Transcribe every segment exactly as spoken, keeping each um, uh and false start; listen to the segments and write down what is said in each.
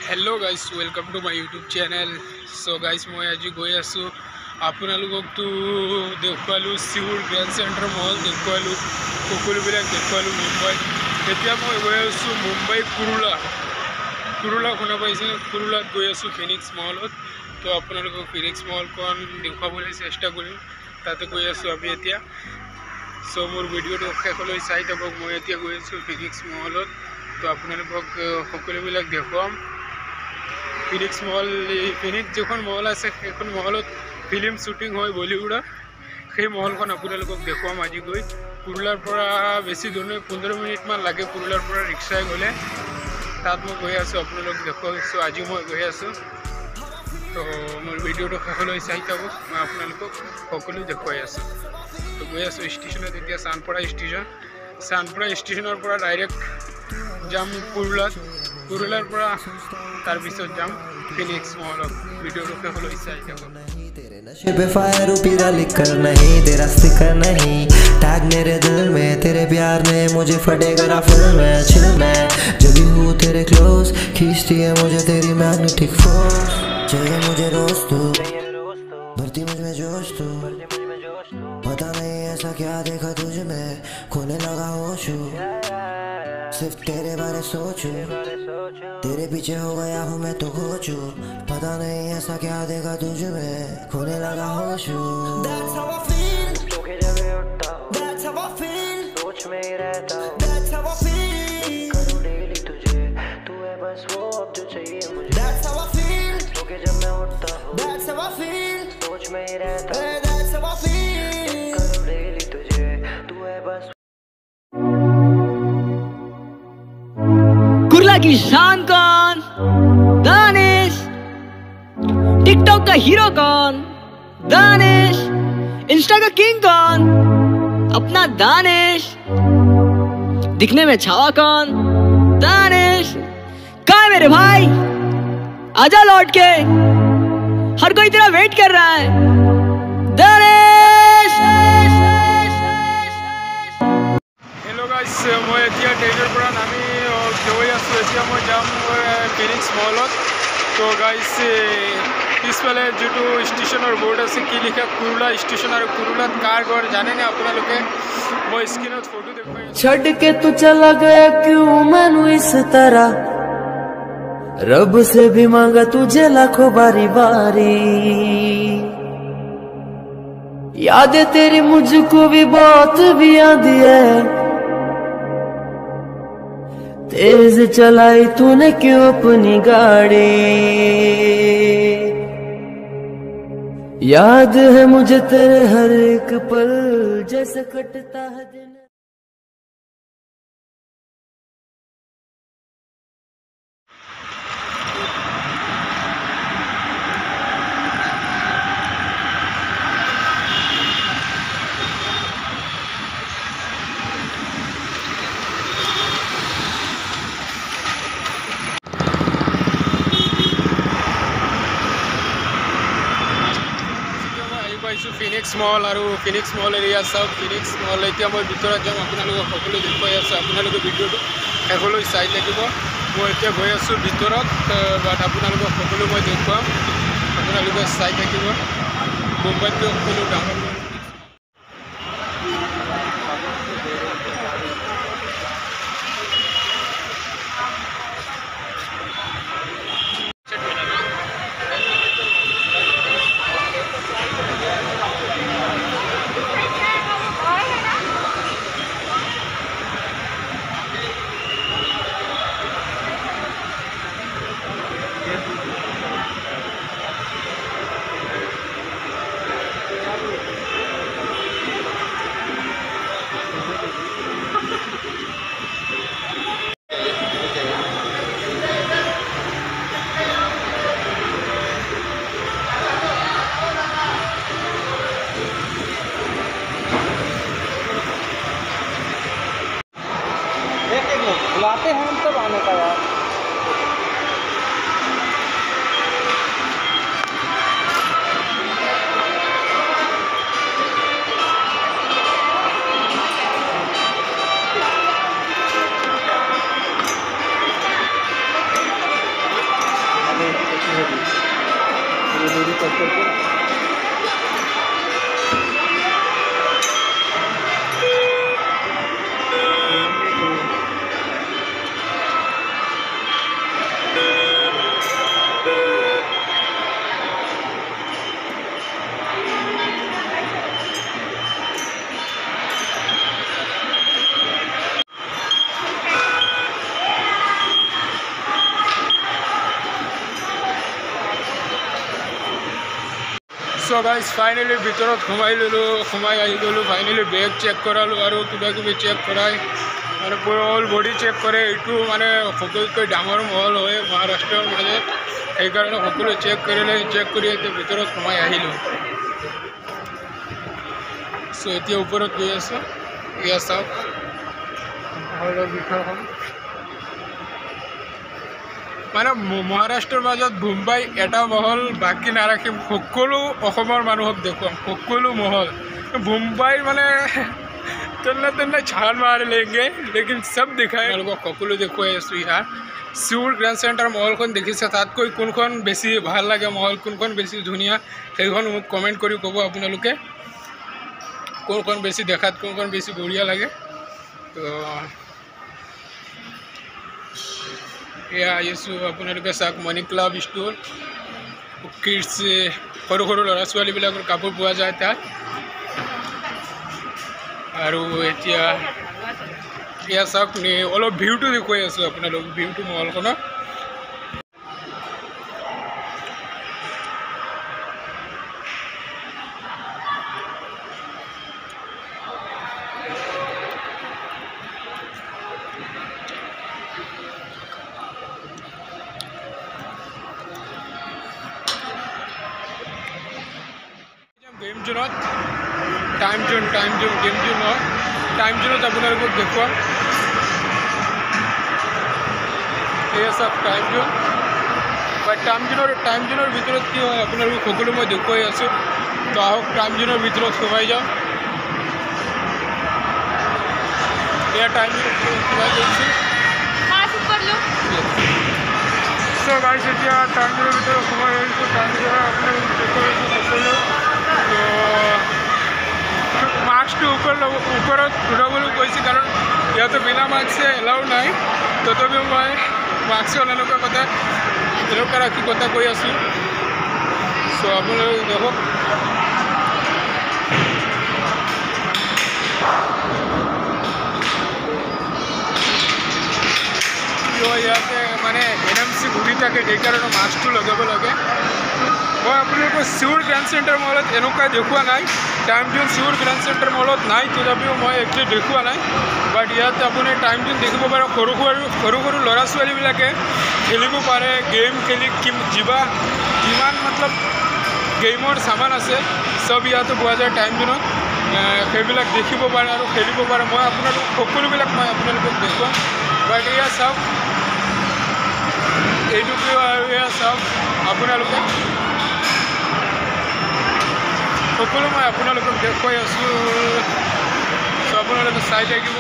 Hello guys, welcome to my YouTube channel. So guys मैं आज गई आसो आपलोक तो देखवालू सिउल ग्रैंड सेंटर मॉल देखवालू सकलोबिलाक देखवालू मुंबई। एतिया मैं गई आसो मुंबई कुरुला कुरुला शुना पाइसे कुरुलात गई आसो फिनिक्स मॉलत। तो आपलोक फिनिक्स मॉल कौन देखुवाबले चेष्टा करिम ताते गई आसो आमी एतिया। सो मोर भिडिओ शेषলৈ चाই থাকক। मैं एतिया गई आसो फिनिक्स मॉलत। तो आपलोक सकलोबिलाक देखुवाम। फिनिक्स मॉल फिनिक्स जो मॉल आसे मॉलत फिल्म शुटिंग है बलिउडर সেই মহলখন আপোনালোকক দেখুৱাম আজি গৈ। কুৰুলাৰ পৰা বেছি দূৰ নহয়, পোন্ধৰ মিনিটমান লাগে কুৰুলাৰ পৰা ৰিক্সাই গ'লে। তাত মই গৈ আছোঁ, আপোনালোক দেখুৱাইছোঁ। আজি মই গৈ আছোঁ। তো মোৰ ভিডিঅ'টো শেষলৈ চাই থাকক, মই আপোনালোকক সকলো দেখুৱাই আছোঁ। তো গৈ আছোঁ ষ্টেচনত। এতিয়া চানপাৰা ষ্টেচন চানপাৰা ষ্টেচনৰ পৰা ডাইৰেক্ট যাম কুৰুলাত। कुरुलार পৰা तार पिছত जाम फिनिक्स मॉलत। वीडियो रुके हलो चाই থাকক। तेरे नशे पे फायर पीरा लिख कर नहीं, तेरा स्टिकर नहीं टैग मेरे दिल में। तेरे प्यार ने मुझे फटेगा फिर मैं चिल मैं जब भी हूँ तेरे क्लोज। खींचती है मुझे तेरी मैग्नेटिक फोर्स। चाहिए मुझे रोज तू, भरती मुझ में जोश तू। पता नहीं ऐसा क्या देखा तुझ में, खोने लगा होश। सिर्फ तेरे बारे सोचूं, तेरे पीछे हो गया हूँ मैं तो खोचू। पता नहीं ऐसा क्या देखा तुझ में, खोने लगा होश। That's how I feel, जब उठता हूँ। That's how I feel, सोच में ही रहता हूँ। That's how I feel, करूँ डेली तुझे, तू है बस वो अब जो चाहिए मुझे। That's how I feel, जब मैं उठता हूँ। That's how I feel, सोच में ही रहता हूँ। That's how I feel, करूँ डेली तुझे, तू है बस। कुरुला की शान कौन? दानिश। टिकटॉक का हीरो कौन? दानिश। इंस्टा का किंग कौन? अपना दानिश। दिखने में छावा कौन? दानिश। कहाँ है मेरे भाई? आजा लौट के, हर कोई तेरा वेट कर रहा है। दानिश। हेलो गाइस, मैं एतिया ट्रेनर পৰা নামি গৈ আছোঁ। এতিয়া মই যাম ফিনিক্স মলত। তো গাইস পিছফালে যিটো ষ্টেচনৰ বোৰ্ড আছে কি লিখা কুৰুলা ষ্টেচন আৰু কুৰুলাত কাৰ ঘৰ জানেনে আপোনালোকে? মই স্ক্ৰীনত ফটো দেখুৱাই আছোঁ। छड़ के तू चला गया क्यों मैनू इस तरह, रब से भी मांगा तुझे लाखों बारी बारी। यादें तेरी मुझको भी बहुत भी आती है, तेज चलाई तूने क्यों अपनी गाड़ी। याद है मुझे तेरे हर एक पल जैसे कटता है दिन। ফিনিক্স মল আৰু ফিনিক্স মল এৰিয়া চাওক। ফিনিক্স মল এতিয়া মই ভিতৰত যাম, আপোনালোকক সকলো দেখুৱাই আছোঁ। আপোনালোকে ভিডিঅ'টো শেষলৈ চাই থাকিব। মই এতিয়া গৈ আছোঁ ভিতৰত, বাট আপোনালোকক সকলো মই দেখুৱাম, আপোনালোকে চাই থাকিব। মুম্বাইতকৈ সকলো ডাঙৰ बुलाते हैं हम सब आने का यार। ये दूरी कट करके सो गाइस फाइनली ভিতৰত সোমাই ললো সোমাই আহি গ'লো ফাইনেলি বেগ চেক কৰালো আৰু কিবা কিবি চেক কৰাই আৰু পুৰা অল বডি চেক কৰে এইটো মানে সকলোতকৈ ডাঙৰ মহল হয় মহাৰাষ্ট্ৰৰ মাজত সেইকাৰণে সকলো চেক কৰিলে চেক কৰি এতিয়া ভিতৰত সোমাই আহিলোঁ সো এতিয়া ওপৰত গৈ আছোঁ এয়া চাওক মহলৰ ভিতৰখন মানে মহাৰাষ্ট্ৰৰ মাজত মুম্বাই এটা মহল বাকী নাৰাখিম সকলো অসমৰ মানুহক দেখুৱাম সকলো মহল মুম্বাইৰ মানে তেনে তেনে ছাল মাৰি লেগে লেকিন চব দেখাই আপোনালোকক সকলো দেখুৱাই আছোঁ ইয়াৰ চিউৰ গ্ৰেণ্ড চেণ্টাৰ মহলখন দেখিছে তাতকৈ কোনখন বেছি ভাল লাগে মহল কোনখন বেছি ধুনীয়া সেইখন মোক কমেণ্ট কৰি ক'ব আপোনালোকে কোনখন বেছি দেখাত কোনখন বেছি বঢ়িয়া লাগে তো এয়া আহিছোঁ আপোনালোকে চাওক মণি ক্লাব ষ্ট'ৰ কিডছ সৰু সৰু ল'ৰা ছোৱালীবিলাকৰ কাপোৰ পোৱা যায় তাত আৰু এতিয়া এয়া চাওক অলপ ভিউটো দেখুৱাই আছোঁ আপোনালোক ভিউটো মহলখনৰ game zone time zone time zone game zone time zone আপোনালোকক দেখুৱাম এয়া সব টাইম जोन বাট টাইম জোনৰ টাইম জোনৰ ভিতৰত কি হয় আপোনালোকক সকলো মই দেখুৱাই আছোঁ তো আহক টাইম জোনৰ ভিতৰত সোমাই যাওঁ এয়া টাইম জোনৰ সোমাই গৈছোঁ সো গাইছ এতিয়া টাইম জোনৰ ভিতৰত সোমাই আহিছোঁ টাইম জোনৰ আপোনালোকক দেখুৱাই আছোঁ সকলো তো মাস্কটো ওপৰত ওপৰত ঘূৰাবলৈ কৈছে কাৰণ ইয়াতে বিনা মাস্কে এলাউ নাই তথাপিও মই মাস্ক অনানোৱাৰ কথা এনেকুৱা ৰাখি কথা কৈ আছোঁ চ' আপোনালোকে দেখক ইয়াতে মানে এন এম চি ঘূৰি থাকে সেইকাৰণে মাস্কটো লগাব লাগে মই আপোনালোকৰ চিউৰ গ্ৰেণ্ড চেণ্টাৰ মলত এনেকুৱা দেখুওৱা নাই টাইম জোন চিউৰ গ্ৰেণ্ড চেণ্টাৰ মলত নাই তথাপিও মই একচুৱেলি দেখুওৱা নাই বাট ইয়াত আপুনি টাইম জোন দেখিব পাৰে সৰু সৰু সৰু সৰু ল'ৰা ছোৱালীবিলাকে খেলিব পাৰে গেম খেলি যিবা যিমান মতলব গেমৰ সামান আছে চব ইয়াতে পোৱা যায় টাইম জোনত সেইবিলাক দেখিব পাৰে আৰু খেলিব পাৰে মই আপোনালোক সকলোবিলাক মই আপোনালোকক দেখুৱাম বাট এয়া চাওক এইটো কি এয়া চাওক আপোনালোকে সকলো মই আপোনালোকক দেখুৱাই আছোঁ চ' আপোনালোকে চাই থাকিব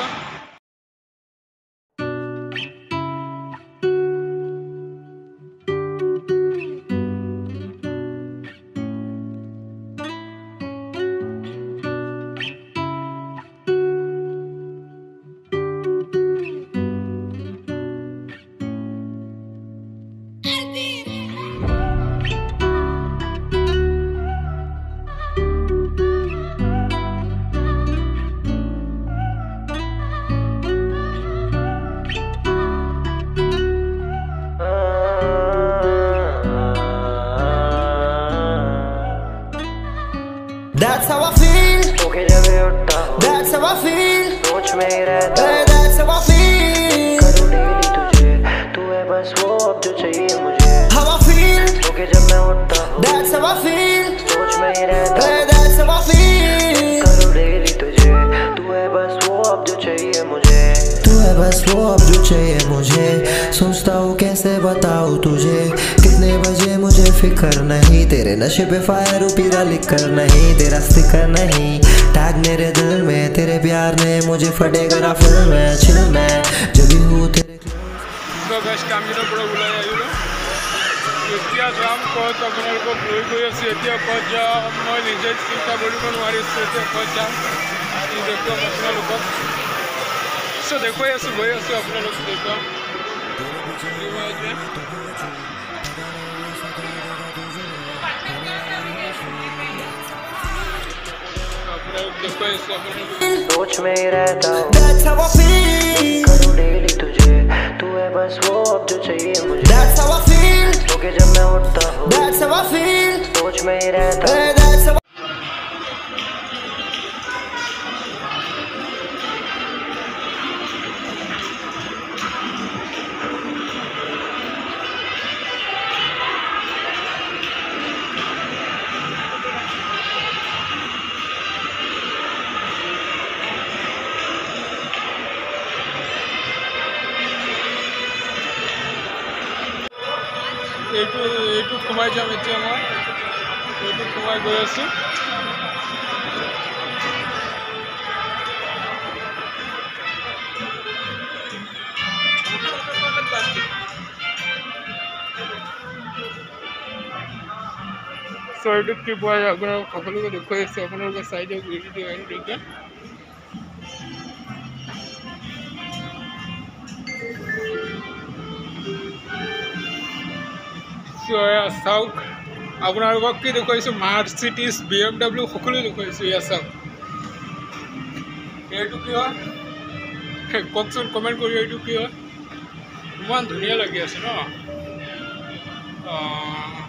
That's how I feel. That's how I feel. सोच में ही रहता Hey, that's how I feel. करूँ डेली तुझे तू है बस वो अब जो चाहिए मुझे How I feel. ओके जब मैं उठता हूँ That's how I feel. सोच में ही रहता Hey, that's how I feel. करूँ डेली तुझे तू है बस वो अब जो चाहिए मुझे तू है बस वो अब जो चाहिए मुझे सोचता हूँ कैसे बताऊँ तुझे कितने बजे मुझे फिक्र नहीं तेरे नशे पे फायर पीरा लिख कर नहीं तेरा स्टिकर नहीं टैग मेरे दिल में तेरे प्यार ने मुझे फटेगा फिल्म में चिल में जब भी हूँ तेरे काम এতিয়া যাম ক'ত আপোনালোকক লৈ গৈ আছোঁ। এতিয়া ক'ত যাম মই নিজে চিন্তা কৰিব নোৱাৰিছোঁ। এতিয়া ক'ত যাম দেখুৱাম আপোনালোকক। চ' দেখুৱাই আছোঁ, গৈ আছোঁ আপোনালোক দেখুৱাম। আপোনালোক দেখুৱাই আছোঁ আপোনালোক। सोच में ही रहता हूँ That's how I feel करूँ डेली तुझे तू है बस वो अब जो चाहिए मुझे That's how I feel क्योंकि जब मैं उठता हूँ That's how I feel सोच में ही रहता हूँ That's how I এইটো এইটো সোমাই যাম এতিয়া মই এইটো সোমাই গৈ আছোঁ। চ' এইটোত কি পোৱা যায় আপোনালোক সকলোকে দেখুৱাই আছোঁ। আপোনালোকে চাই দিয়ক ভিডিঅ'টো এতিয়া। চাওক আপোনালোকক কি দেখুৱাইছোঁ, মাৰ্চিডিজ বি এম ডাব্লিউ সকলো দেখুৱাইছোঁ। এয়া চাওক এইটো কি হয় কওকচোন, কমেণ্ট কৰি এইটো কি হয়। ইমান ধুনীয়া লাগি আছে ন।